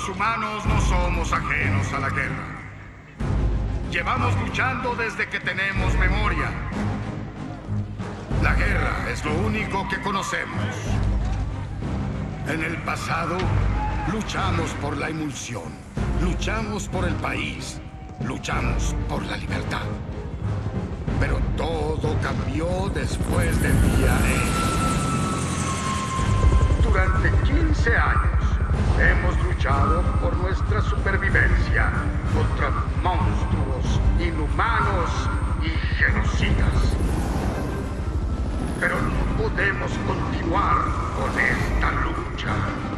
Los humanos no somos ajenos a la guerra. Llevamos luchando desde que tenemos memoria. La guerra es lo único que conocemos. En el pasado, luchamos por la emulsión, luchamos por el país, luchamos por la libertad. Pero todo cambió después del día D. Durante 15 años, hemos luchado por nuestra supervivencia contra monstruos, inhumanos y genocidas. Pero no podemos continuar con esta lucha.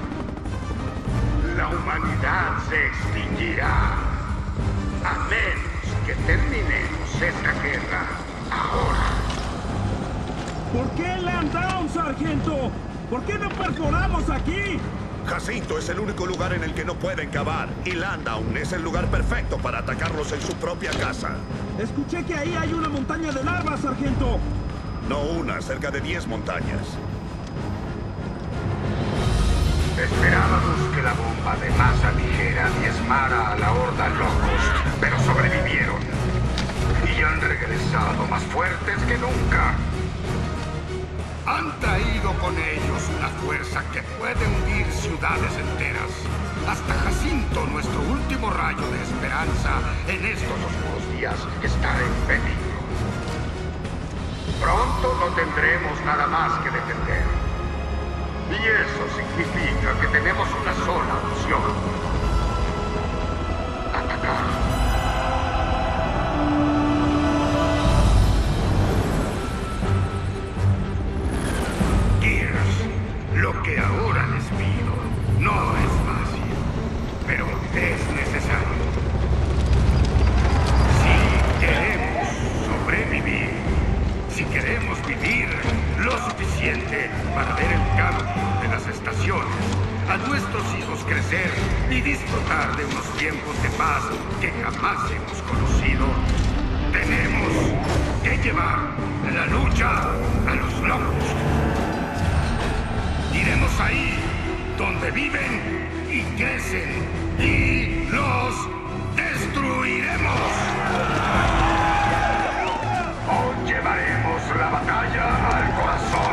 La humanidad se extinguirá a menos que terminemos esta guerra ahora. ¿Por qué Land Down, sargento? ¿Por qué no perforamos aquí? Jacinto es el único lugar en el que no pueden cavar, y Landdown es el lugar perfecto para atacarlos en su propia casa. Escuché que ahí hay una montaña de larvas, sargento. No una, cerca de 10 montañas. Esperábamos que la bomba de masa ligera diezmara a la horda locos, pero sobrevivieron. Y han regresado más fuertes que nunca. Han traído con ellos una fuerza que puede hundir ciudades enteras. Hasta Jacinto, nuestro último rayo de esperanza en estos oscuros días, está en peligro. Pronto no tendremos nada más que defender. Y eso significa que tenemos una sola opción: atacar. Lo que ahora les pido no es fácil, pero es necesario. Si queremos sobrevivir, si queremos vivir lo suficiente para ver el cambio de las estaciones, a nuestros hijos crecer y disfrutar de unos tiempos de paz que jamás hemos conocido, tenemos que llevar la lucha a los locos. Iremos ahí donde viven y crecen y los destruiremos. O llevaremos la batalla al corazón.